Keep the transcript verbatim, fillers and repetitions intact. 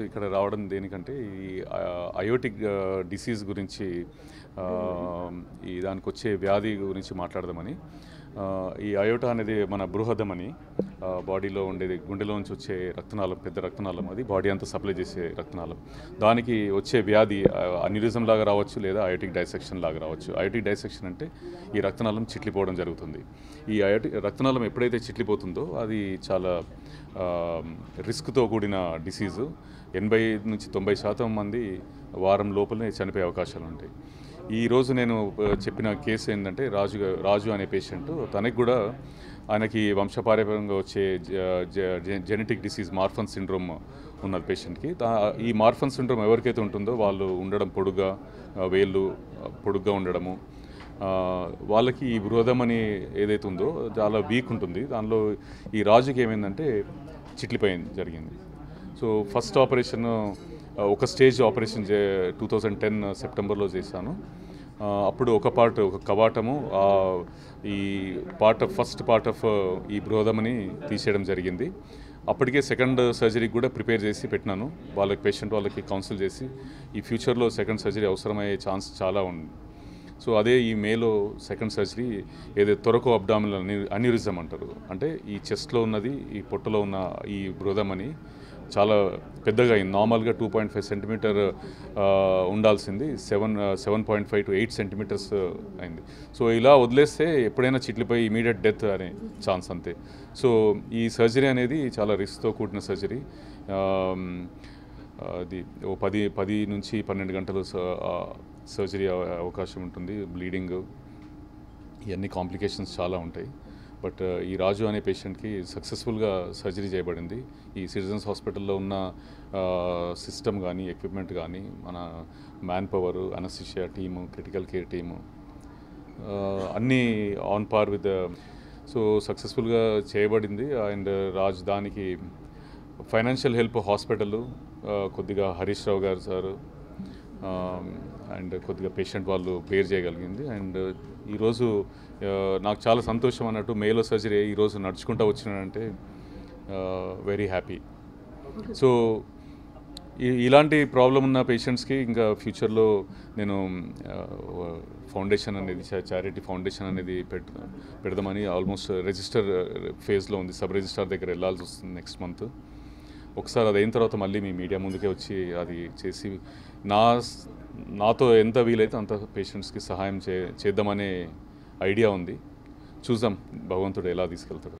ఇక్కడ రావడం దేనికంటే ఈ అయోటిక్ డిసీజ్ గురించి ఈ దానికి వచ్చే వ్యాధి గురించి మాట్లాడదామని. ఈ అయోటా అనేది మన బృహదం అని బాడీలో ఉండేది, గుండెలోంచి వచ్చే రక్తనాళం, పెద్ద రక్తనాళం, అది బాడీ అంతా సప్లై చేసే రక్తనాళం. దానికి వచ్చే వ్యాధి అన్యూరిజం లాగా రావచ్చు లేదా అయోటిక్ డైసెక్షన్ లాగా రావచ్చు. అయోటిక్ డైసెక్షన్ అంటే ఈ రక్తనాళం చిట్లిపోవడం జరుగుతుంది. ఈ అయోటిక్ రక్తనాళం ఎప్పుడైతే చిట్లిపోతుందో అది చాలా రిస్క్తో కూడిన డిసీజు. ఎనభై నుంచి తొంభై శాతం మంది వారం లోపలనే చనిపోయే అవకాశాలు ఉంటాయి. ఈరోజు నేను చెప్పిన కేసు ఏంటంటే రాజు రాజు అనే పేషెంట్, తనకి కూడా ఆయనకి వంశపారంపర్యంగా వచ్చే జెనెటిక్ డిసీజ్ మార్ఫన్ సిండ్రోమ్ ఉన్నది పేషెంట్కి. ఈ మార్ఫన్ సిండ్రోమ్ ఎవరికైతే ఉంటుందో వాళ్ళు ఉండడం పొడుగ్గా, వేళ్ళు పొడుగ్గా ఉండడము, వాళ్ళకి ఈ బృహదం అని ఏదైతే ఉందో చాలా వీక్ ఉంటుంది. దానిలో ఈ రాజుకి ఏమైందంటే చిట్లిపోయింది జరిగింది. సో ఫస్ట్ ఆపరేషన్ ఒక స్టేజ్ ఆపరేషన్ చే టూ థౌజండ్ టెన్ సెప్టెంబర్లో చేశాను. అప్పుడు ఒక పార్ట్, ఒక కవాటము, ఈ part of first part of ఈ బృహదమని తీసేయడం జరిగింది. అప్పటికే సెకండ్ సర్జరీకి కూడా ప్రిపేర్ చేసి పెట్టినాను. వాళ్ళకి పేషెంట్ వాళ్ళకి కౌన్సిల్ చేసి ఈ ఫ్యూచర్లో సెకండ్ సర్జరీ అవసరమయ్యే ఛాన్స్ చాలా ఉంది. సో అదే ఈ మేలో సెకండ్ సర్జరీ ఏదైతే థొరకో అబ్డామినల్ అన్యూరిజం అంటారు, అంటే ఈ చెస్ట్లో ఉన్నది, ఈ పొట్టలో ఉన్న ఈ బృహదం అని చాలా పెద్దగా అయింది. నార్మల్గా టూ పాయింట్ ఫైవ్ సెంటీమీటర్ ఉండాల్సింది seven seven point five to eight centimetres అయింది. సో ఇలా వదిలేస్తే ఎప్పుడైనా చిట్లిపోయి ఇమీడియట్ డెత్ అనే ఛాన్స్ అంతే. సో ఈ సర్జరీ అనేది చాలా రిస్క్తో కూడిన సర్జరీ. అది ఓ పది పది నుంచి పన్నెండు గంటలు సర్జరీ అవకాశం ఉంటుంది. బ్లీడింగ్, ఇవన్నీ కాంప్లికేషన్స్ చాలా ఉంటాయి. బట్ ఈ రాజు అనే పేషెంట్కి సక్సెస్ఫుల్గా సర్జరీ చేయబడింది. ఈ సిటిజన్స్ హాస్పిటల్లో ఉన్న సిస్టమ్ కానీ, ఎక్విప్మెంట్ కానీ, మన manpower, anaesthesia team, critical care team అన్నీ ఆన్ పార్ విత్. సో సక్సెస్ఫుల్గా చేయబడింది. అండ్ రాజు దానికి ఫైనాన్షియల్ హెల్ప్ హాస్పిటల్ కొద్దిగా హరీష్ రావు గారు సార్ అండ్ కొద్దిగా పేషెంట్ వాళ్ళు బేర్ చేయగలిగింది. అండ్ ఈరోజు నాకు చాలా సంతోషం అన్నట్టు, మేలో సర్జరీ ఈరోజు నడుచుకుంటూ వచ్చినానంటే వెరీ హ్యాపీ. సో ఇలాంటి ప్రాబ్లం ఉన్న పేషెంట్స్కి ఇంకా ఫ్యూచర్లో నేను ఫౌండేషన్ అనేది, చారిటీ ఫౌండేషన్ అనేది పెట్ పెడదామని ఆల్మోస్ట్ రిజిస్టర్ ఫేజ్లో ఉంది. సబ్ రిజిస్టార్ దగ్గర వెళ్ళాల్సి వస్తుంది నెక్స్ట్ మంత్. ఒకసారి అది అయిన తర్వాత మళ్ళీ మీ మీడియా ముందుకే వచ్చి అది చేసి నా నాతో ఎంత వీలైతే అంత పేషెంట్స్కి సహాయం చే చేద్దామనే ఐడియా ఉంది. చూద్దాం భగవంతుడు ఎలా తీసుకెళ్తాడు.